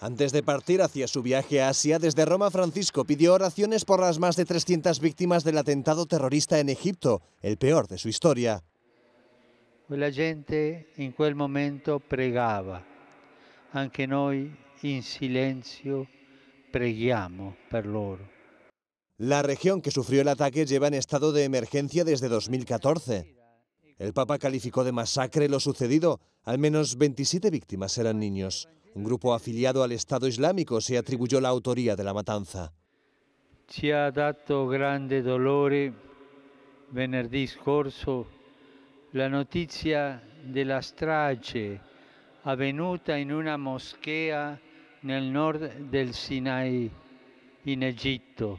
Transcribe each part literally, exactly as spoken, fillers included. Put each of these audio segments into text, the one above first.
Antes de partir hacia su viaje a Asia, desde Roma, Francisco pidió oraciones por las más de trescientas víctimas del atentado terrorista en Egipto, el peor de su historia. La gente in quel momento pregava, anche noi in silenzio preghiamo per loro. La región que sufrió el ataque lleva en estado de emergencia desde dos mil catorce. El Papa calificó de masacre lo sucedido. Al menos veintisiete víctimas eran niños. Un grupo afiliado al Estado Islámico se atribuyó la autoría de la matanza. Ci ha dato grande dolore venerdì scorso la notizia della strage avvenuta in una moschea nel nord del Sinai, in Egitto.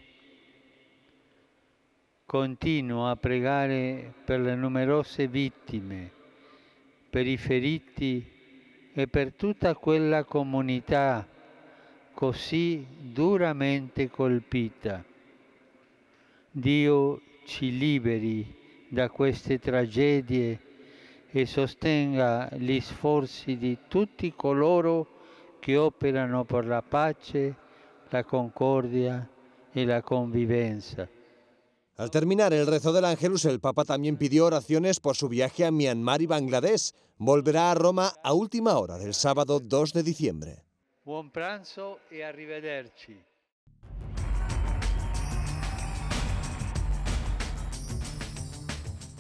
Continuo a pregare per le numerose vittime, per i feriti e per tutta quella comunità così duramente colpita. Dio ci liberi da queste tragedie e sostenga gli sforzi di tutti coloro che operano per la pace, la concordia y la convivencia. Al terminar el rezo del Ángelus, el Papa también pidió oraciones por su viaje a Myanmar y Bangladesh. Volverá a Roma a última hora del sábado dos de diciembre. Buon pranzo e arrivederci.